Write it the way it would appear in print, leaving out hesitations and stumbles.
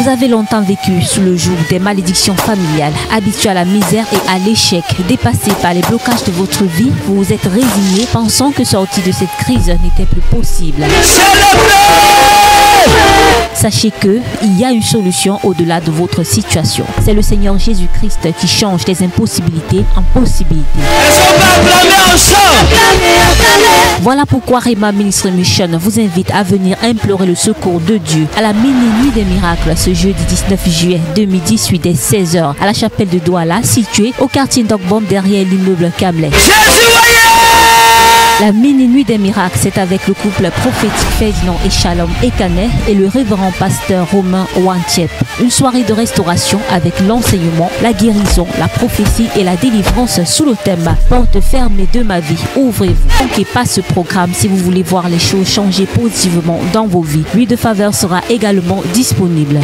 Vous avez longtemps vécu sous le joug des malédictions familiales, habitué à la misère et à l'échec, dépassé par les blocages de votre vie, vous vous êtes résigné pensant que sortir de cette crise n'était plus possible. Sachez que il y a une solution au-delà de votre situation. C'est le Seigneur Jésus-Christ qui change les impossibilités en possibilités. Voilà pourquoi Rhema Ministry Mission vous invite à venir implorer le secours de Dieu à la mini-nuit des miracles ce jeudi 19 juillet 2018 dès 16h à la chapelle de Douala située au quartier Dogbom derrière l'immeuble Kamlet. La mini-nuit des miracles, c'est avec le couple prophétique Ferdinand et Shalom Ekane et le révérend pasteur Romain Wantiep. Une soirée de restauration avec l'enseignement, la guérison, la prophétie et la délivrance sous le thème « Porte fermée de ma vie, ouvrez-vous ». Ne manquez pas ce programme si vous voulez voir les choses changer positivement dans vos vies. L'huile de faveur sera également disponible.